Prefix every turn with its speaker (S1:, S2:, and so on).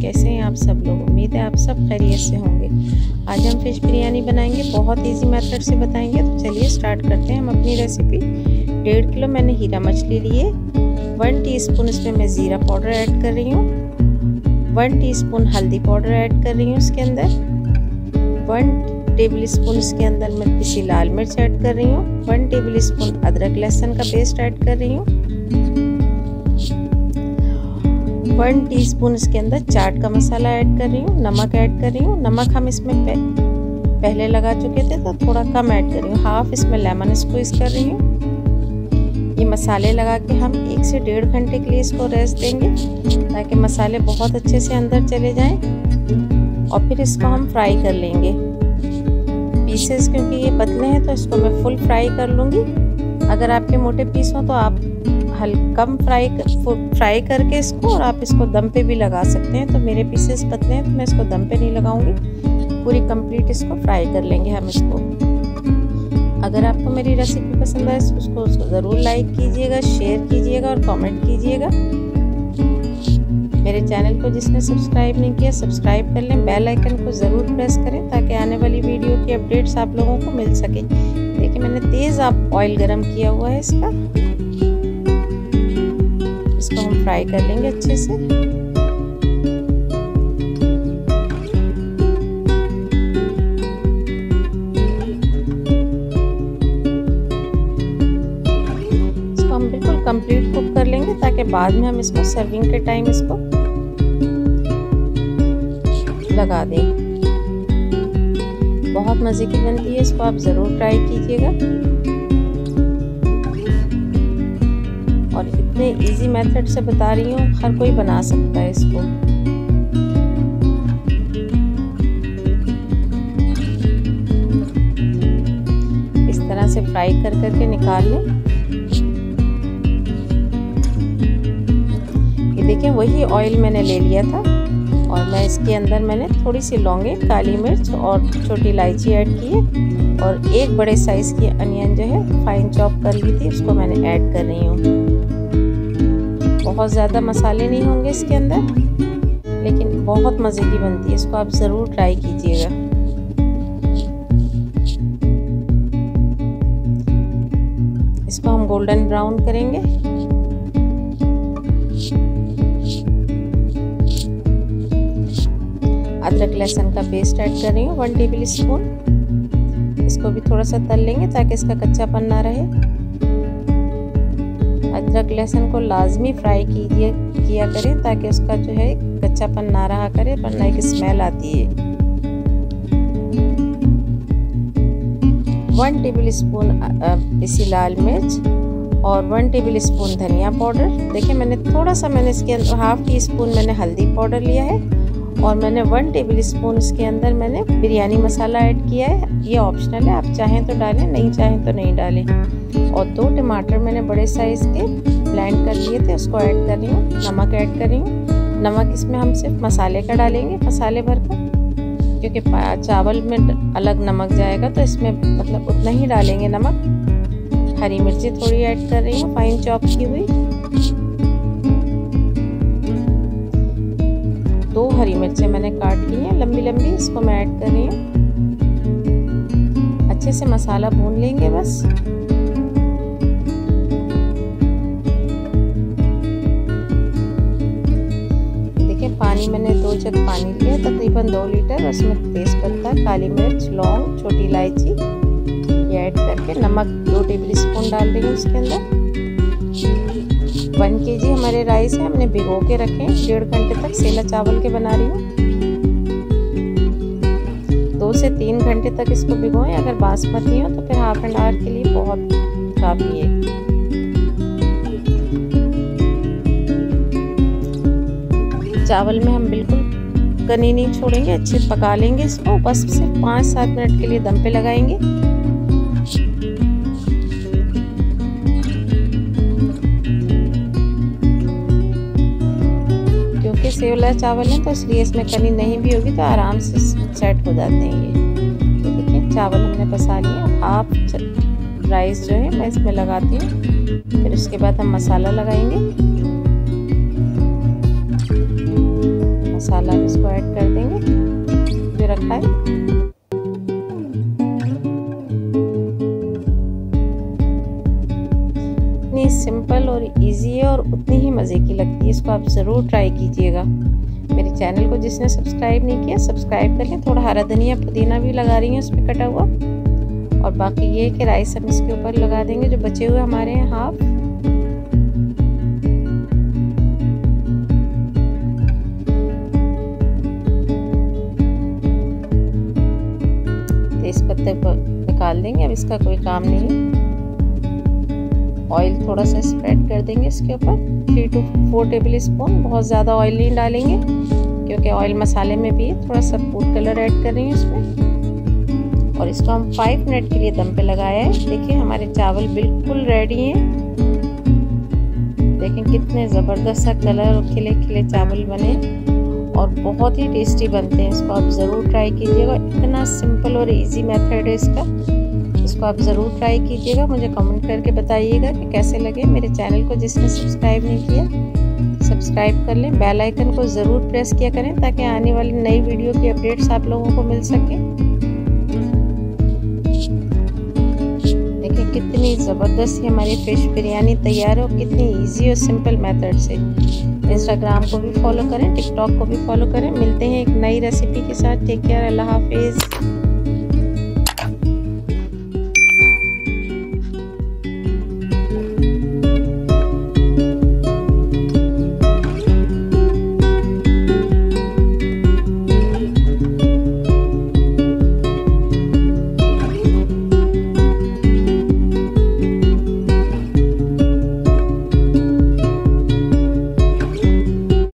S1: कैसे हैं आप सब लोग। उम्मीद है आप सब खैरियत से होंगे। आज हम फिश बिरयानी बनाएंगे, बहुत इजी मेथड से बताएंगे। तो चलिए स्टार्ट करते हैं हम अपनी रेसिपी। 1.5 किलो मैंने हीरा मछली ली है। 1 टीस्पून इसमें मैं ज़ीरा पाउडर ऐड कर रही हूँ। 1 टीस्पून हल्दी पाउडर ऐड कर रही हूँ इसके अंदर। 1 टेबल स्पून इसके अंदर मैं पिसी लाल मिर्च ऐड कर रही हूँ। 1 टेबल स्पून अदरक लहसुन का पेस्ट ऐड कर रही हूँ। 1 टीस्पून इसके अंदर चाट का मसाला ऐड कर रही हूँ। नमक ऐड कर रही हूँ। नमक हम इसमें पहले लगा चुके थे तो थोड़ा कम ऐड कर रही हूँ। हाफ इसमें लेमन स्क्वीज कर रही हूँ। ये मसाले लगा के हम 1 से 1.5 घंटे के लिए इसको रेस्ट देंगे ताकि मसाले बहुत अच्छे से अंदर चले जाएं। और फिर इसको हम फ्राई कर लेंगे पीसेस, क्योंकि ये पतले हैं तो इसको मैं फुल फ्राई कर लूँगी। अगर आपके मोटे पीस हो तो आप कम फ्राई करके इसको, और आप इसको दम पे भी लगा सकते हैं। तो मेरे पीसेस पतले हैं तो मैं इसको दम पे नहीं लगाऊंगी, पूरी कंप्लीट इसको फ्राई कर लेंगे हम इसको। अगर आपको मेरी रेसिपी पसंद आए तो उसको ज़रूर लाइक कीजिएगा, शेयर कीजिएगा और कमेंट कीजिएगा। मेरे चैनल को जिसने सब्सक्राइब नहीं किया सब्सक्राइब कर लें। बेल आइकन को ज़रूर प्रेस करें ताकि आने वाली वीडियो की अपडेट्स आप लोगों को मिल सके। देखिए मैंने तेज़ ऑयल गरम किया हुआ है इसका। इसको हम फ्राई कर लेंगे अच्छे से। इसको हम बिल्कुल कंप्लीट कुक कर लेंगे ताकि बाद में हम इसको सर्विंग के टाइम इसको लगा दें। बहुत मज़े की बनती है, इसको आप ज़रूर ट्राई कीजिएगा। और इतने इजी मेथड से बता रही हूँ, हर कोई बना सकता है इसको। इस तरह से फ्राई कर करके निकाल लें। ये देखें वही ऑयल मैंने ले लिया था और मैं इसके अंदर मैंने थोड़ी सी लौंगे, काली मिर्च और छोटी इलायची ऐड की है। और 1 बड़े साइज़ की अनियन जो है फाइन चॉप कर ली थी, उसको मैंने ऐड कर रही हूँ। बहुत ज़्यादा मसाले नहीं होंगे इसके अंदर, लेकिन बहुत मज़े की बनती है। इसको आप ज़रूर ट्राई कीजिएगा। इसको हम गोल्डन ब्राउन करेंगे। अदरक लहसुन का पेस्ट ऐड कर रही हूँ 1 टेबल स्पून। इसको भी थोड़ा सा तल लेंगे ताकि इसका कच्चापन ना रहे। अदरक लहसुन को लाजमी फ्राई किया करें ताकि उसका जो है कच्चापन ना रहा करे, वरना एक स्मेल आती है। 1 टेबल स्पून पिसी लाल मिर्च और 1 टेबल स्पून धनिया पाउडर। देखिए मैंने इसके अंदर हाफ टी स्पून मैंने हल्दी पाउडर लिया है और मैंने 1 टेबल स्पून इसके अंदर मैंने बिरयानी मसाला ऐड किया है। ये ऑप्शनल है, आप चाहें तो डालें, नहीं चाहें तो नहीं डालें। और 2 टमाटर मैंने बड़े साइज़ के ब्लेंड कर लिए थे, उसको ऐड कर रही हूँ। नमक ऐड कर रही हूँ। नमक इसमें हम सिर्फ मसाले का डालेंगे, मसाले भर का, क्योंकि चावल में अलग नमक जाएगा तो इसमें मतलब उतना ही डालेंगे नमक। हरी मिर्ची थोड़ी ऐड कर रही हूँ फाइन चॉप की हुई। 2 हरी मिर्चें मैंने काट ली हैं लंबी लंबी, इसको मैं ऐड कर रही हूँ। अच्छे से मसाला भून लेंगे बस। देखिए पानी मैंने 2 जग पानी लिया, तकरीबन 2 लीटर। उसमें तेज़पत्ता, काली मिर्च, लौंग, छोटी इलायची ये ऐड करके नमक 2 टेबल स्पून डाल रही हूँ इसके अंदर। 1 kg हमारे राइस है, हमने भिगो के रखे 1.5 घंटे तक। सेला चावल के बना रही हूँ। 2 से 3 घंटे तक इसको भिगोएं। अगर बासमती हो तो फिर हाफ एन आवर के लिए बहुत काफ़ी है। चावल में हम बिल्कुल कनी नहीं छोड़ेंगे, अच्छे पका लेंगे इसको। बस सिर्फ 5-7 मिनट के लिए दम पे लगाएंगे। सेवला चावल है तो इसलिए इसमें कनी नहीं भी होगी तो आराम से सेट हो जाते हैं ये देखिए चावल हमने पसा लिए। हाफ राइस जो है मैं इसमें लगाती हूँ। फिर उसके बाद हम मसाला लगाएंगे। मसाला इसको ऐड कर देंगे जो रखा है। इतनी सिंपल और इजी है और उतनी ही मज़े की लगती है। इसको आप ज़रूर ट्राई कीजिएगा। मेरे चैनल को जिसने सब्सक्राइब नहीं किया सब्सक्राइब कर लें। थोड़ा हरा धनिया पुदीना भी लगा रही हूँ इसमें कटा हुआ। और बाकी ये कि राइस हम इसके ऊपर लगा देंगे जो बचे हुए हमारे हैं हाफ। तेज पत्ते को निकाल देंगे, अब इसका कोई काम नहीं है। ऑयल थोड़ा सा स्प्रेड कर देंगे इसके ऊपर 3 to 4 टेबल स्पून। बहुत ज़्यादा ऑयल नहीं डालेंगे क्योंकि ऑयल मसाले में भी है। थोड़ा सा फूड कलर ऐड कर रही हूँ इसमें और इसको हम 5 मिनट के लिए दम पे लगाया है। देखिए हमारे चावल बिल्कुल रेडी हैं। देखें कितने ज़बरदस्त सा कलर और खिले खिले चावल बने और बहुत ही टेस्टी बनते हैं। इसको आप ज़रूर ट्राई कीजिएगा। इतना सिंपल और इजी मेथड है इसका। इसको आप ज़रूर ट्राई कीजिएगा। मुझे कमेंट करके बताइएगा कि कैसे लगे। मेरे चैनल को जिसने सब्सक्राइब नहीं किया सब्सक्राइब कर लें। बेल आइकन को ज़रूर प्रेस किया करें ताकि आने वाली नई वीडियो की अपडेट्स आप लोगों को मिल सके। देखिए कितनी ज़बरदस्त हमारी फ़िश बिरयानी तैयार है और कितनी इजी और सिंपल मेथड से। इंस्टाग्राम को भी फॉलो करें, टिकटॉक को भी फॉलो करें। मिलते हैं एक नई रेसिपी के साथ। टेक केयर, अल्लाह हाफिज़।